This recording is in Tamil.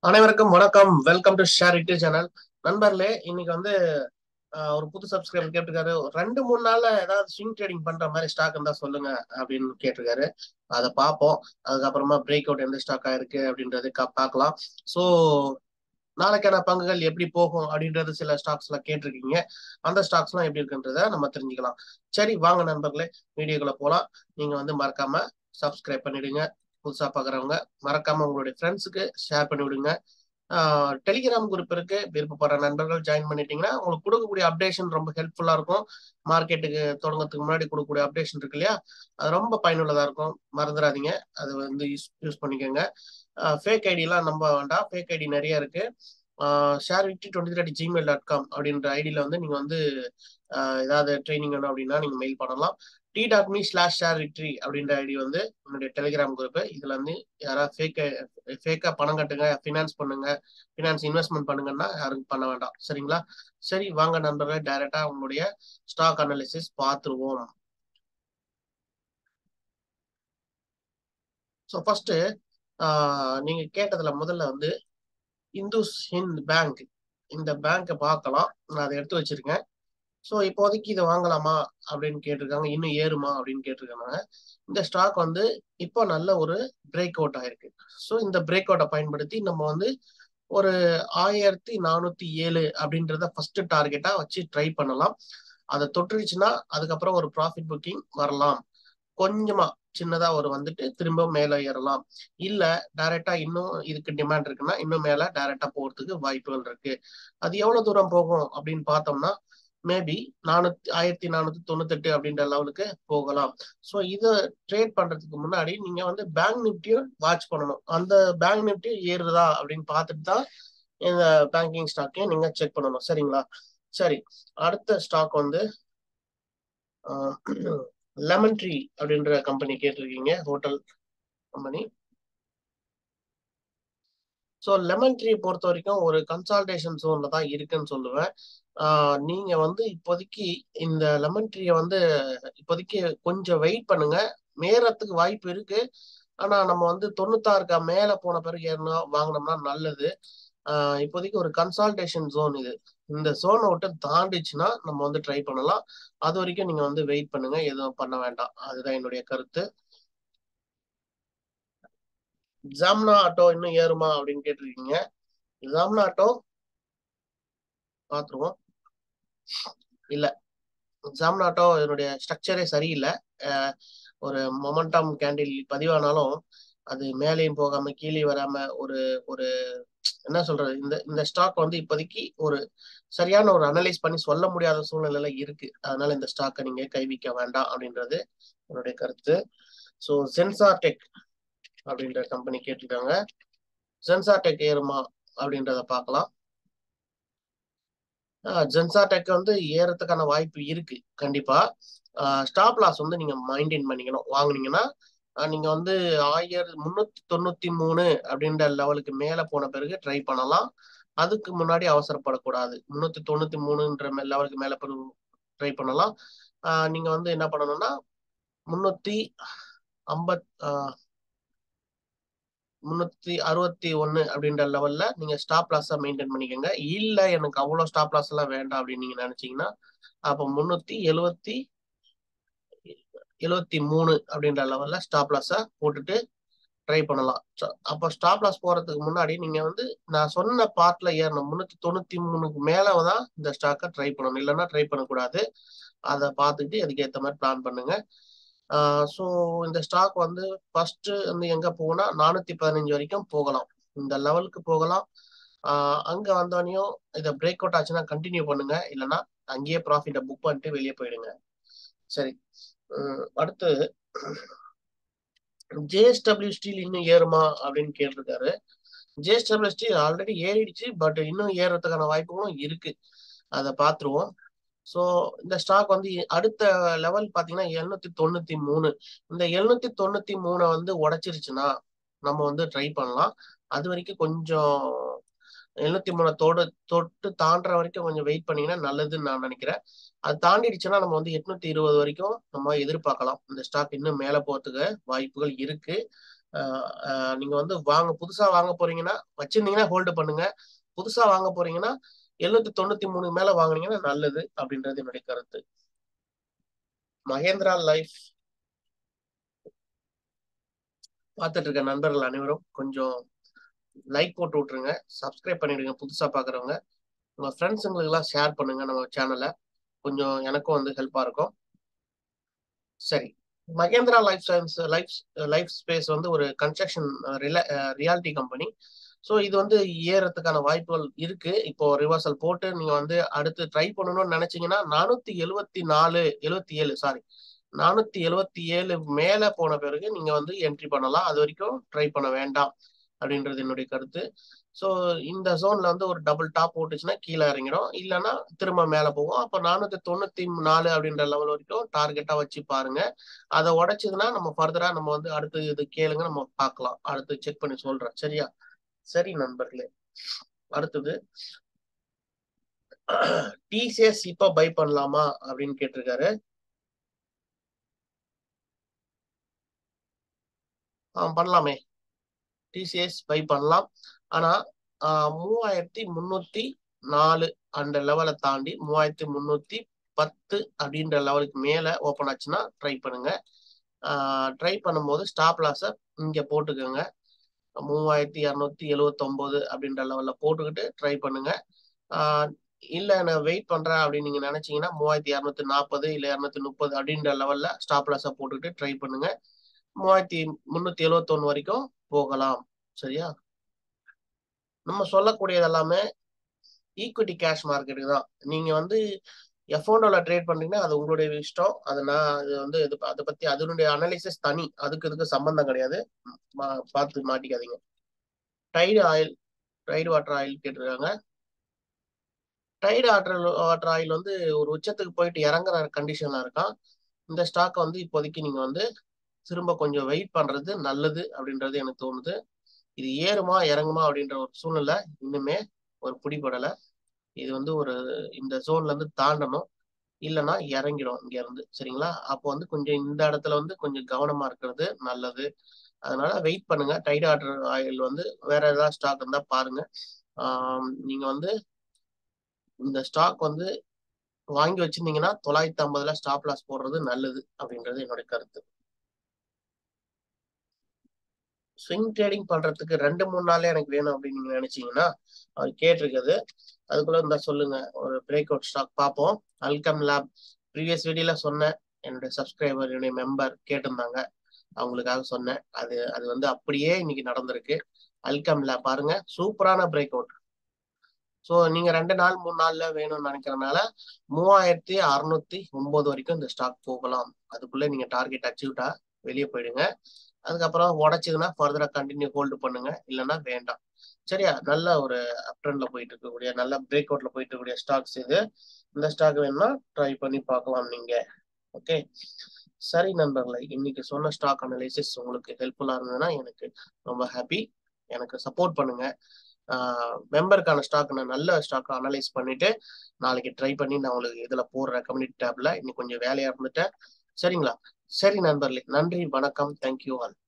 அனைவருக்கும் வணக்கம். Welcome to share it channel. நண்பர்களே, இன்னைக்கு வந்து ஒரு புது சப்ஸ்கிரைபர் கேட்டிருக்காரு. 2-3 நாள்ல ஏதாவது ஸ்விங் ட்ரேடிங் பண்ற மாதிரி ஸ்டாக் இருந்தா சொல்லுங்க அப்படின்னு கேட்டிருக்காரு. அதை பார்ப்போம். அதுக்கப்புறமா பிரேக் அவுட் எந்த ஸ்டாக் ஆயிருக்கு அப்படின்றது பார்க்கலாம். ஸோ நாளைக்கான பங்குகள் எப்படி போகும் அப்படின்றது சில ஸ்டாக்ஸ் எல்லாம் கேட்டிருக்கீங்க. அந்த ஸ்டாக்ஸ் எல்லாம் எப்படி இருக்குன்றத நம்ம தெரிஞ்சுக்கலாம். சரி, வாங்க நண்பர்களே, வீடியோக்குள்ள போலாம். நீங்க வந்து மறக்காம சப்ஸ்கிரைப் பண்ணிடுங்க. புதுசா பாக்குறவங்க மறக்காம உங்களுடைய ஃப்ரெண்ட்ஸுக்கு ஷேர் பண்ணி விடுங்க. டெலிகிராம் குரூப் இருக்கு. விருப்பப்படுற நண்பர்கள் ஜாயின் பண்ணிட்டீங்கன்னா உங்களுக்கு கொடுக்கக்கூடிய அப்டேஷன் ரொம்ப ஹெல்ப்ஃபுல்லா இருக்கும். மார்க்கெட்டுக்கு தொடங்கறதுக்கு முன்னாடி கொடுக்கக்கூடிய அப்டேஷன் இருக்கு இல்லையா, அது ரொம்ப பயனுள்ளதா இருக்கும். மறந்துடாதீங்க, அது வந்து யூஸ் பண்ணிக்கோங்க. ஃபேக் ஐடி எல்லாம் நம்ப வேண்டாம். ஃபேக் ஐடி நிறைய இருக்கு. sharevictory23@gmail.com அப்படின்ற ஐடியில வந்து நீங்க வந்து ஏதாவது ட்ரைனிங் வேணும் அப்படின்னா நீங்க மெயில் பண்ணலாம். t.me/sharevictory அப்படின்ற ஐடி வந்து என்னுடைய டெலிகிராம் குரூப். இதுல வந்து யாராவது ஃபேக்கா பணம் கட்டுங்க, ஃபினான்ஸ் பண்ணுங்க, ஃபினான்ஸ் இன்வெஸ்ட்மெண்ட் பண்ணுங்கன்னா யாரும் பண்ண வேண்டாம். சரிங்களா? சரி, வாங்க நண்பர்களே, டைரக்டா உங்களுடைய ஸ்டாக் அனாலிசிஸ் பார்த்துருவோம். ஸோ ஃபர்ஸ்ட் நீங்க கேட்டதுல முதல்ல வந்து இந்துஸ் ஹிந்த் பேங்க், இந்த பேங்கை பார்க்கலாம். நான் அதை எடுத்து வச்சிருக்கேன். ஸோ இப்போதைக்கு இதை வாங்கலாமா அப்படின்னு கேட்டிருக்காங்க. இன்னும் ஏறுமா அப்படின்னு கேட்டிருக்காங்க. இந்த ஸ்டாக் வந்து இப்போ நல்ல ஒரு பிரேக் அவுட் ஆயிருக்கு. ஸோ இந்த பிரேக் அவுட்டை பயன்படுத்தி நம்ம வந்து ஒரு 1407 அப்படின்றத ஃபர்ஸ்ட் டார்கெட்டா வச்சு ட்ரை பண்ணலாம். அதை தொட்டுருச்சுன்னா அதுக்கப்புறம் ஒரு ப்ராஃபிட் புக்கிங் வரலாம். கொஞ்சமா சின்னதா ஒரு வந்துட்டு திரும்ப மேல ஏறலாம். இல்ல டைரக்டா இன்னும் இதுக்கு டிமாண்ட் இருக்குன்னா இன்னும் மேல டைரக்டா போறதுக்கு வாய்ப்புகள் இருக்கு. அது எவ்வளவு தூரம் போகும் அப்படின்னு பார்த்தோம்னா மேபி 1498 அப்படின்ற லெவலுக்கு போகலாம். ஸோ இதை ட்ரேட் பண்றதுக்கு முன்னாடி நீங்க வந்து பேங்க் நிப்டியும் வாட்ச் பண்ணணும். அந்த பேங்க் நிப்டி ஏறுதா அப்படின்னு பார்த்துட்டு தான் இந்த பேங்கிங் ஸ்டாக்கையும் நீங்க செக் பண்ணணும். சரிங்களா? சரி, அடுத்த ஸ்டாக் வந்து லெமன் ட்ரீ அப்படின்ற கம்பெனி கேட்டிருக்கீங்க, hotel company. So lemon tree பொறுத்த வரைக்கும் ஒரு கன்சால்டேஷன் ஜோன்ல தான் இருக்குன்னு சொல்லுவேன். நீங்க வந்து இப்போதைக்கு இந்த லெமன் ட்ரீயை வந்து இப்போதைக்கு கொஞ்சம் வெயிட் பண்ணுங்க. மேறத்துக்கு வாய்ப்பு இருக்கு. ஆனா நம்ம வந்து 96க்கு மேல போன பிறகு ஏறினா வாங்கினோம்னா நல்லது. இப்போதைக்கு ஒரு கன்சால்டேஷன் ஜோன் இது. இந்த ஜோனை விட்டு தாண்டிச்சுன்னா நம்ம வந்து ட்ரை பண்ணலாம். அது வரைக்கும் நீங்க வந்து வெயிட் பண்ணுங்க, எதுவும் பண்ண வேண்டாம். அதுதான் என்னுடைய கருத்து. ஜாம்னா ஆட்டோ இன்னும் ஏறுமா அப்படின்னு கேட்டிருக்கீங்க. ஜாம்னா ஆட்டோ பாத்துருவோம். இல்ல, ஜாம்னா ஆட்டோ இதனுடைய ஸ்ட்ரக்சரே சரியில்லை. ஒரு மொமெண்டம் கேண்டில் பதிவானாலும் அது மேலேயும் போகாம கீழே வராம ஒரு ஒரு என்ன சொல்றது, இந்த இந்த ஸ்டாக் வந்து இப்போதைக்கு ஒரு சரியான ஒரு அனலைஸ் பண்ணி சொல்ல முடியாத சூழ்நிலையில இருக்கு. அதனால இந்த ஸ்டாக்கை நீங்க கைவிக்க வேண்டாம் அப்படின்றது என்னுடைய கருத்து. ஸோ சென்சார் டெக் அப்படின்ற கம்பெனி கேட்டிருக்காங்க. சென்சார் டெக் ஏறுமா அப்படின்றத பார்க்கலாம். சென்சார் டெக் வந்து ஏறதுக்கான வாய்ப்பு இருக்கு கண்டிப்பா. ஸ்டாப் லாஸ் வந்து நீங்க மெயின்டைன் பண்ணிக்கணும். வாங்குனீங்கன்னா நீங்க வந்து 1393 அப்படின்ற லெவலுக்கு மேல போன பிறகு ட்ரை பண்ணலாம். அதுக்கு முன்னாடி அவசரப்படக்கூடாது. 393ன்ற லெவலுக்கு மேல ட்ரை பண்ணலாம். நீங்க வந்து என்ன பண்ணணும்னா 361 அப்படின்ற லெவல்ல நீங்க ஸ்டாப் லாஸா மெயின்டைன் பண்ணிக்கோங்க. இல்ல எனக்கு அவ்வளவு ஸ்டாப் லாஸ் எல்லாம் வேண்டாம் அப்படின்னு நீங்க நினைச்சீங்கன்னா அப்போ 373 அப்படின்ற லெவல்ல ஸ்டாப் லாஸா போட்டுட்டு ட்ரை பண்ணலாம். அப்போ ஸ்டாப் லாஸ் போறதுக்கு முன்னாடி நீங்க வந்து நான் சொன்ன பார்ட்ல ஏறணும். 393க்கு மேலதான் இந்த ஸ்டாக்கை ட்ரை பண்ணணும். இல்லைன்னா ட்ரை பண்ணக்கூடாது. அதை பார்த்துட்டு அதுக்கு ஏற்ற மாதிரி பிளான் பண்ணுங்க. ஸோ இந்த ஸ்டாக் வந்து ஃபர்ஸ்ட் வந்து எங்க போகும்னா 415 வரைக்கும் போகலாம். இந்த லெவலுக்கு போகலாம். அங்க வந்தோடனையும் இதை பிரேக் அவுட் ஆச்சுன்னா கண்டினியூ பண்ணுங்க. இல்லைன்னா அங்கேயே ப்ராஃபிட்டை புக் பண்ணிட்டு வெளியே போயிடுங்க. சரி, அடுத்து ஜேஎஸ்டபிள்யூ ஸ்டீல் இன்னும் ஏறுமா அப்படின்னு கேட்டிருக்காரு. ஜேஎஸ்டபிள்யூ ஸ்டீல் ஆல்ரெடி ஏறிடுச்சு, பட் இன்னும் ஏறதுக்கான வாய்ப்புகளும் இருக்கு. அதை பார்த்துருவோம். ஸோ இந்த ஸ்டாக் வந்து அடுத்த லெவல் பார்த்தீங்கன்னா 793. இந்த 793 வந்து உடைச்சிருச்சுன்னா நம்ம வந்து ட்ரை பண்ணலாம். அது வரைக்கும் கொஞ்சம் 703 தொட்டு தாண்டுற வரைக்கும் கொஞ்சம் வெயிட் பண்ணீங்கன்னா நல்லதுன்னு நான் நினைக்கிறேன். அது தாண்டிடுச்சுன்னா நம்ம வந்து 820 வரைக்கும் நம்ம எதிர்பார்க்கலாம். இந்த ஸ்டாக் இன்னும் மேல போறதுக்கு வாய்ப்புகள் இருக்கு. நீங்க வந்து புதுசா வாங்க போறீங்கன்னா வச்சிருந்தீங்கன்னா ஹோல்டு பண்ணுங்க. புதுசா வாங்க போறீங்கன்னா 793 மேல வாங்குனீங்கன்னா நல்லது அப்படின்றது என்னுடைய கருத்து. மகேந்திரா லைஃப் பார்த்துட்டு இருக்க நண்பர்கள் அனைவரும் கொஞ்சம் லைக் போட்டு விட்டுருங்க, சப்ஸ்கிரைப் பண்ணிடுங்க. புதுசா பாக்குறவங்க உங்க ஃப்ரெண்ட்ஸுங்களுக்கு எல்லாம் ஷேர் பண்ணுங்க நம்ம சேனலை. கொஞ்சம் எனக்கும் வந்து ஹெல்ப்பா இருக்கும். சரி, மகேந்திரா லைஃப் ஸ்பேஸ் வந்து ஒரு கன்ஸ்ட்ரக்ஷன் ரியாலிட்டி கம்பெனி. ஸோ இது வந்து ஏறதுக்கான வாய்ப்புகள் இருக்கு. இப்போ ரிவர்சல் போட்டு நீங்க வந்து அடுத்து ட்ரை பண்ணணும்னு நினைச்சீங்கன்னா 477 மேல போன பிறகு நீங்க வந்து என்ட்ரி பண்ணலாம். அது வரைக்கும் ட்ரை பண்ண வேண்டாம் அப்படின்றது என்னுடைய கருத்து. ஸோ இந்த ஜோன்ல வந்து ஒரு டபுள் டாப் போட்டுச்சுன்னா கீழே இறங்கிடும், இல்லைன்னா திரும்ப மேல போகும். அப்ப 494 அப்படின்ற லெவல் வரைக்கும் டார்கெட்டா வச்சு பாருங்க. அதை உடைச்சதுன்னா நம்ம ஃபர்தரா நம்ம வந்து அடுத்து இது கேளுங்க, நம்ம பார்க்கலாம். அடுத்து செக் பண்ணி சொல்றேன். சரியா? சரி நண்பர்களே, அடுத்தது டிசிஎஸ் இப்ப பை பண்ணலாமா அப்படின்னு கேட்டிருக்காரு. பண்ணலாமே, டிசிஎஸ் பை பண்ணலாம். ஆனா 3304 அந்த லெவலை தாண்டி 3310 அப்படின்ற லெவலுக்கு மேல ஓப்பன் ஆச்சுன்னா ட்ரை பண்ணுங்க. ட்ரை பண்ணும்போது ஸ்டாப் லாஸை இங்க போட்டுக்கோங்க. 3279 அப்படின்ற லெவல்ல போட்டுக்கிட்டு ட்ரை பண்ணுங்க. இல்ல நான் வெயிட் பண்றேன் அப்படின்னு நீங்க நினைச்சீங்கன்னா 3240 இல்ல 230 அப்படின்ற லெவல்ல ஸ்டாப் லாஸா போட்டுக்கிட்டு ட்ரை பண்ணுங்க. 3371 வரைக்கும் போகலாம். சரியா? நம்ம சொல்லக்கூடியது எல்லாமே ஈக்விட்டி கேஷ் மார்க்கெட்டுக்கு தான். நீங்க வந்து எஃப்ஓண்டோல ட்ரேட் பண்றீங்கன்னா அது உங்களுடைய இஷ்டம். அது வந்து அதை பத்தி அதனுடைய அனாலிசிஸ் தனி, அதுக்கு இதுக்கு சம்பந்தம் கிடையாது. பார்த்து மாட்டிக்காதீங்க. டைடு வாட்டர் ஆயில் கேட்டிருக்காங்க. டைடு வாட்டர் ஆயில் வந்து ஒரு உச்சத்துக்கு போயிட்டு இறங்குற கண்டிஷன்ல இருக்கான். இந்த ஸ்டாக் வந்து இப்போதைக்கு நீங்க வந்து திரும்ப கொஞ்சம் வெயிட் பண்றது நல்லது அப்படின்றது எனக்கு தோணுது. இது ஏறுமா இறங்குமா அப்படின்ற ஒரு சூழ்நிலை இன்னுமே ஒரு பிடிபடலை. இது வந்து இந்த ஜோன்ல இருந்து தாண்டணும், இல்லைன்னா இறங்கிடும் இங்க இருந்து. சரிங்களா? அப்போ வந்து கொஞ்சம் இந்த இடத்துல வந்து கொஞ்சம் கவனமா இருக்கிறது நல்லது. அதனால வெயிட் பண்ணுங்க. டைடு வாட்டர் ஆயில் வந்து வேற ஏதாவது ஸ்டாக் இருந்தா பாருங்க. நீங்க வந்து இந்த ஸ்டாக் வந்து வாங்கி வச்சிருந்தீங்கன்னா 950 ஸ்டாப் லாஸ் போடுறது நல்லது அப்படின்றது என்னுடைய கருத்து. ஸ்விங் ட்ரேடிங் பண்றதுக்கு 2-3 நாளே எனக்கு வேணும் அப்படின்னு நீங்க நினைச்சீங்கன்னா அவர் கேட்டிருக்குது. அதுக்குள்ள இருந்தா சொல்லுங்க, ஒரு பிரேக் அவுட் ஸ்டாக் பார்ப்போம். அல்கம் லேப் ப்ரீவியஸ் வீடியோல சொன்னேன். என்னுடைய சப்ஸ்கிரைபர், என்னுடைய மெம்பர் கேட்டிருந்தாங்க, அவங்களுக்காக சொன்னேன். அது வந்து அப்படியே இன்னைக்கு நடந்திருக்கு. அல்கம் லேப் பாருங்க, சூப்பரான பிரேக் அவுட். ஸோ நீங்க 2-3 நாள்ல வேணும்னு நினைக்கிறதுனால 3609 வரைக்கும் இந்த ஸ்டாக் போகலாம். அதுக்குள்ள நீங்க டார்கெட் அச்சீவ்டா வெளியே போயிடுங்க. அதுக்கப்புறம் உடைச்சதுன்னா ஃபர்தரா கண்டினியூ ஹோல்டு பண்ணுங்க, இல்லைன்னா வேண்டாம். சரியா? நல்ல ஒரு அப்ட்ரெண்ட்ல போயிட்டு இருக்கக்கூடிய, நல்ல பிரேக் அவுட்ல போயிட்டு இருக்கக்கூடிய ஸ்டாக்ஸ் இது. இந்த ஸ்டாக் வேணும்னா ட்ரை பண்ணி பார்க்கலாம் நீங்க. ஓகே, சரி நண்பர்களே, இன்னைக்கு சொன்ன ஸ்டாக் அனலைசிஸ் உங்களுக்கு ஹெல்ப்ஃபுல்லா இருந்ததுன்னா எனக்கு ரொம்ப ஹாப்பி. எனக்கு சப்போர்ட் பண்ணுங்க. மெம்பருக்கான ஸ்டாக் நான் நல்ல ஸ்டாக் அனலைஸ் பண்ணிட்டு நாளைக்கு ட்ரை பண்ணி நான் உங்களுக்கு இதுல போடுறேன் கம்யூனிட்டி டேப்ல. இன்னைக்கு கொஞ்சம் வேலையா இருந்துட்டேன். சரிங்களா? சரி நண்பர்களே, நன்றி, வணக்கம், தேங்க்யூ ஆல்.